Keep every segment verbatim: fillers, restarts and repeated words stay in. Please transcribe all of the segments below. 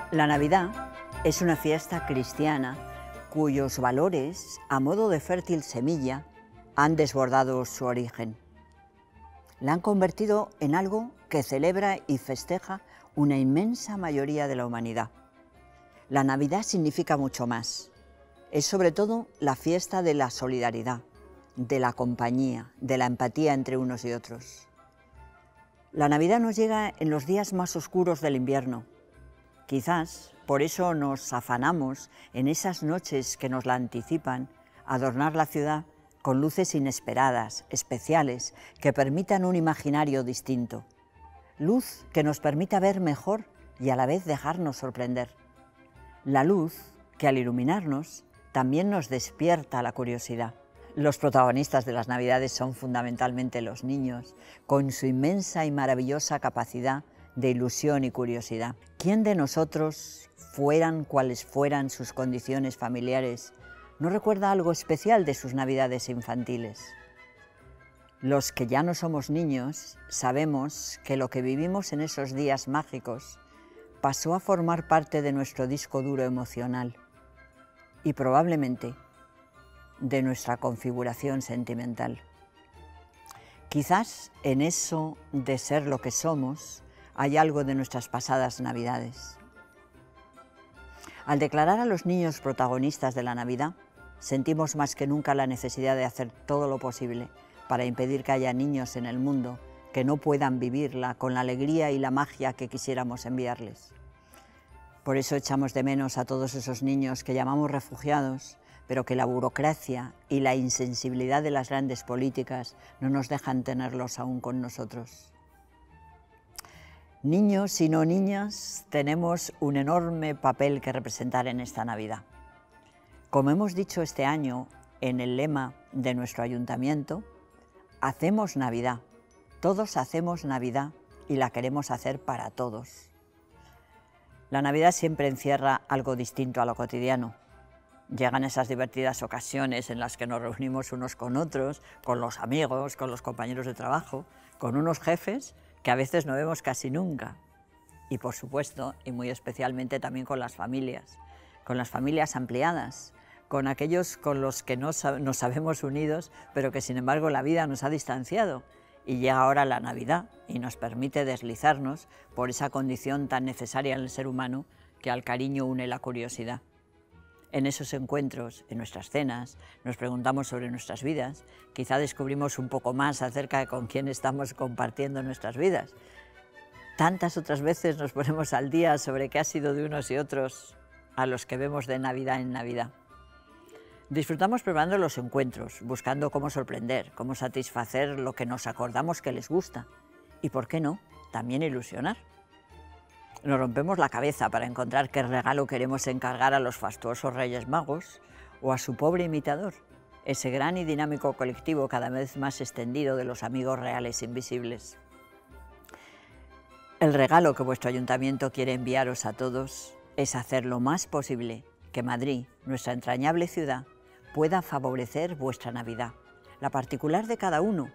La Navidad es una fiesta cristiana cuyos valores, a modo de fértil semilla, han desbordado su origen. La han convertido en algo que celebra y festeja una inmensa mayoría de la humanidad. La Navidad significa mucho más. Es sobre todo la fiesta de la solidaridad, de la compañía, de la empatía entre unos y otros. La Navidad nos llega en los días más oscuros del invierno. Quizás por eso nos afanamos en esas noches que nos la anticipan a adornar la ciudad con luces inesperadas, especiales, que permitan un imaginario distinto. Luz que nos permita ver mejor y a la vez dejarnos sorprender. La luz que al iluminarnos también nos despierta la curiosidad. Los protagonistas de las Navidades son fundamentalmente los niños, con su inmensa y maravillosa capacidad de ilusión y curiosidad. ¿Quién de nosotros, fueran cuales fueran sus condiciones familiares, no recuerda algo especial de sus Navidades infantiles? Los que ya no somos niños sabemos que lo que vivimos en esos días mágicos pasó a formar parte de nuestro disco duro emocional y probablemente de nuestra configuración sentimental. Quizás en eso de ser lo que somos hay algo de nuestras pasadas Navidades. Al declarar a los niños protagonistas de la Navidad, sentimos más que nunca la necesidad de hacer todo lo posible para impedir que haya niños en el mundo que no puedan vivirla con la alegría y la magia que quisiéramos enviarles. Por eso echamos de menos a todos esos niños que llamamos refugiados, pero que la burocracia y la insensibilidad de las grandes políticas no nos dejan tenerlos aún con nosotros. Niños y no niñas, tenemos un enorme papel que representar en esta Navidad. Como hemos dicho este año en el lema de nuestro ayuntamiento, hacemos Navidad, todos hacemos Navidad y la queremos hacer para todos. La Navidad siempre encierra algo distinto a lo cotidiano. Llegan esas divertidas ocasiones en las que nos reunimos unos con otros, con los amigos, con los compañeros de trabajo, con unos jefes que a veces no vemos casi nunca. Y por supuesto, y muy especialmente también con las familias, con las familias ampliadas, con aquellos con los que no nos sabemos unidos, pero que sin embargo la vida nos ha distanciado. Y llega ahora la Navidad y nos permite deslizarnos por esa condición tan necesaria en el ser humano que al cariño une la curiosidad. En esos encuentros, en nuestras cenas, nos preguntamos sobre nuestras vidas, quizá descubrimos un poco más acerca de con quién estamos compartiendo nuestras vidas. Tantas otras veces nos ponemos al día sobre qué ha sido de unos y otros a los que vemos de Navidad en Navidad. Disfrutamos preparando los encuentros, buscando cómo sorprender, cómo satisfacer lo que nos acordamos que les gusta y, ¿por qué no?, también ilusionar. Nos rompemos la cabeza para encontrar qué regalo queremos encargar a los fastuosos Reyes Magos o a su pobre imitador, ese gran y dinámico colectivo cada vez más extendido de los amigos reales invisibles. El regalo que vuestro ayuntamiento quiere enviaros a todos es hacer lo más posible que Madrid, nuestra entrañable ciudad, pueda favorecer vuestra Navidad, la particular de cada uno,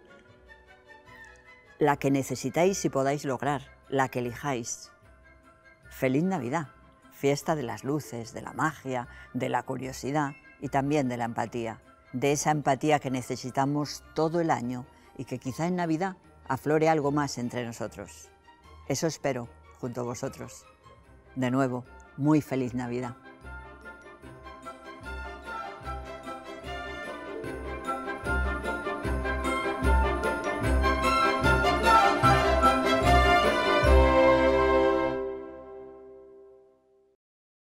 la que necesitáis y podáis lograr, la que elijáis. Feliz Navidad, fiesta de las luces, de la magia, de la curiosidad y también de la empatía, de esa empatía que necesitamos todo el año y que quizá en Navidad aflore algo más entre nosotros. Eso espero junto a vosotros. De nuevo, muy feliz Navidad.